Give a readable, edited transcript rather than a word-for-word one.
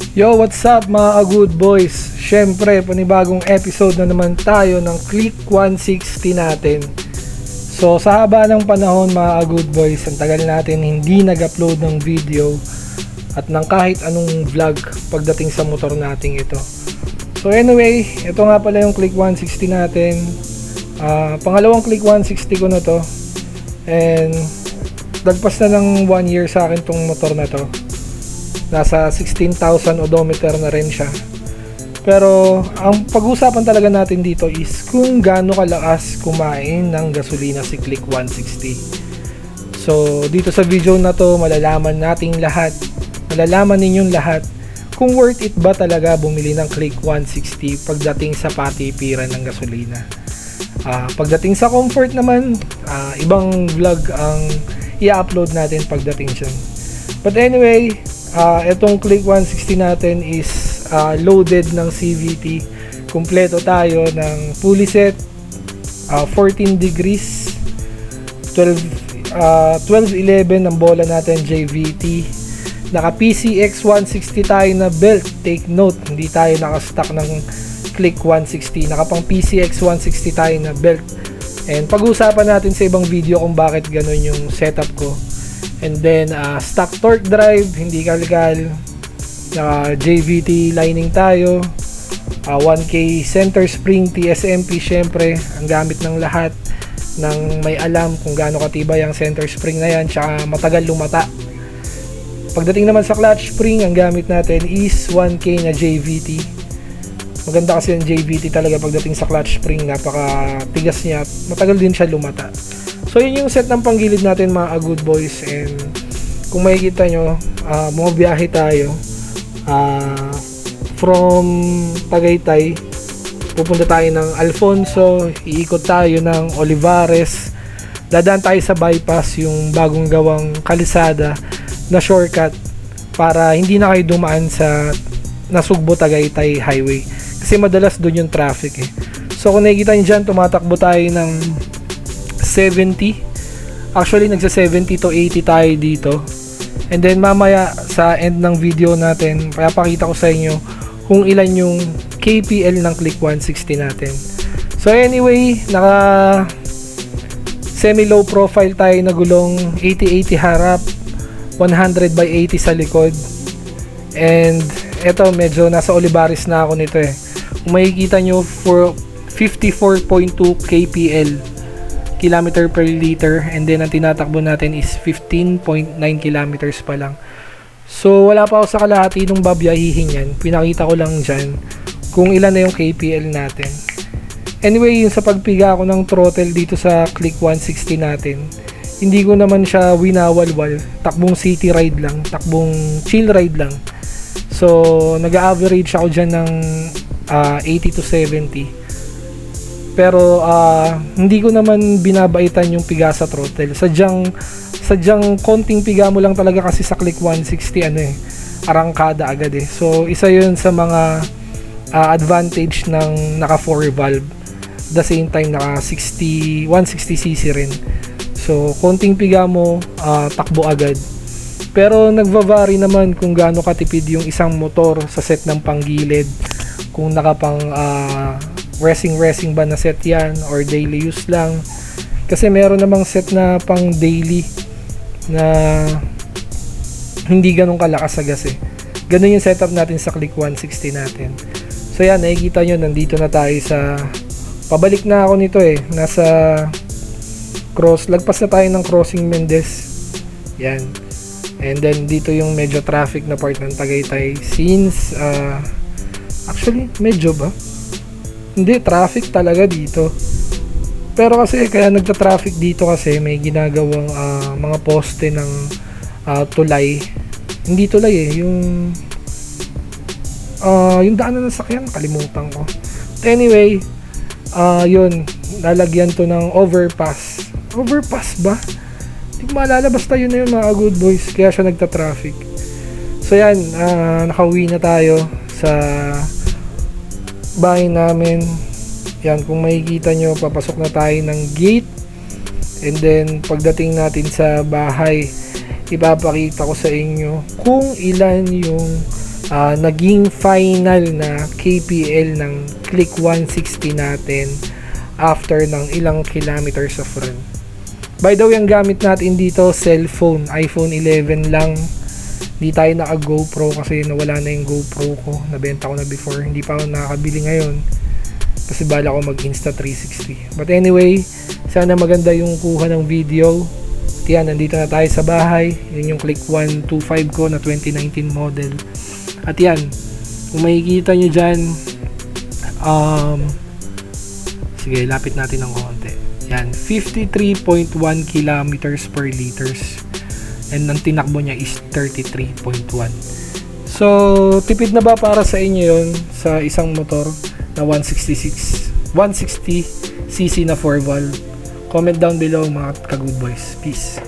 Yo, what's up mga good boys? Syempre, panibagong episode na naman tayo ng Click 160 natin. So, sa haba ng panahon mga good boys, ang tagal natin hindi nag-upload ng video at ng kahit anong vlog pagdating sa motor nating ito. So anyway, ito nga pala yung Click 160 natin. Pangalawang Click 160 ko na to. And lagpas na ng 1 year sa akin tong motor na to. Nasa 16,000 odometer na rin siya. Pero ang pag-uusapan talaga natin dito is kung gaano kalakas kumain ng gasolina si Click 160. So dito sa video na to malalaman ninyong lahat kung worth it ba talaga bumili ng Click 160 pagdating sa patipiran ng gasolina. Pagdating sa comfort naman, ibang vlog ang i-upload natin pagdating dyan. But anyway, itong Click 160 natin is loaded ng CVT. Kompleto tayo ng pulley set, 14 degrees, 1211 ang bola natin JVT. Naka PCX 160 tayo na belt. Take note, hindi tayo naka-stock ng Click 160. Naka pang PCX 160 tayo na belt. And pag-uusapan natin sa ibang video kung bakit ganun yung setup ko. And then stock torque drive, hindi kalkal. JVT lining tayo. 1K center spring TSMP, syempre ang gamit ng lahat ng may alam kung gaano katibay ang center spring na yan, tsaka matagal lumata. Pagdating naman sa clutch spring, ang gamit natin is 1K na JVT. Maganda kasi yung JVT talaga pagdating sa clutch spring, napaka tigas niya, matagal din siya lumata. So yun yung set ng panggilid natin mga good boys. And kung makikita nyo, bumabiyahe tayo from Tagaytay, pupunta tayo ng Alfonso, iikot tayo ng Olivares, dadaan tayo sa bypass, yung bagong gawang kalisada na shortcut para hindi na kayo dumaan sa Nasugbo Tagaytay highway kasi madalas doon yung traffic eh. So kung nakikita nyo dyan, tumatakbo tayo ng 70, actually nagsa 70 to 80 tayo dito. And then mamaya sa end ng video natin, papakita ko sa inyo kung ilan yung KPL ng Click 160 natin. So anyway, naka semi low profile tayo na gulong, 80-80 harap, 100 by 80 sa likod. And eto, medyo nasa Olivares na ako nito eh. Kung makikita nyo, for 54.2 KPL, kilometer per liter. And then ang tinatakbo natin is 15.9 kilometers pa lang. So wala pa ako sa kalahati nung babiyahihin yan. Pinakita ko lang dyan kung ilan na yung KPL natin. Anyway, yung sa pagpiga ko ng throttle dito sa Click 160 natin, hindi ko naman siya winawalwal. Takbong city ride lang, takbong chill ride lang. So nag-average ako dyan ng 80 to 70. Pero hindi ko naman binabaitan yung piga sa throttle. Sadyang konting piga mo lang talaga kasi sa Click 160 arangkada agad eh. So isa yun sa mga advantage ng naka 4 valve. The same time naka 160cc rin. So konting piga mo, takbo agad. Pero nagva-vary naman kung gaano katipid yung isang motor sa set ng panggilid. Kung nakapang racing ba na set yan or daily use lang. Kasi meron namang set na pang daily na hindi ganun kalakas sa gas eh. Ganun yung setup natin sa Click 160 natin. So yan, nakikita nyo, nandito na tayo sa pabalik na ako nito eh. Nasa lagpas na tayo ng crossing Mendez. Yan. And then dito yung medyo traffic na part ng Tagaytay. Since actually medyo ba? Hindi, traffic talaga dito. Pero kasi kaya nagta-traffic dito kasi may ginagawang mga poste ng tulay. Hindi tulay eh, yung daanan ng sakyan, kalimutan ko. But anyway, yun, lalagyan to ng overpass. Overpass ba? Hindi ko maalala, basta yun na yun mga good boys. Kaya siya nagta-traffic. So yan, nakauwi na tayo sa bahay namin. Yan, kung makikita nyo, papasok na tayo ng gate. And then pagdating natin sa bahay, ipapakita ko sa inyo kung ilan yung naging final na KPL ng Click 160 natin after ng ilang kilometers of run. By the way, ang gamit natin dito cellphone, iPhone 11 lang. Hindi tayo naka GoPro kasi nawala na yung GoPro ko, nabenta ko na before, hindi pa ako nakakabili ngayon kasi bala ko mag Insta360. But anyway, sana maganda yung kuha ng video. At yan, nandito na tayo sa bahay. Yun yung Click 125 ko na 2019 model. At yan, kung makikita nyo dyan, sige, lapit natin ng konti. Yan, 53.1 kilometers per liters. And ang tinakbo niya is 33.1. So, tipid na ba para sa inyo yun sa isang motor na 160cc na 4 valve? Comment down below mga ka-good boys. Peace.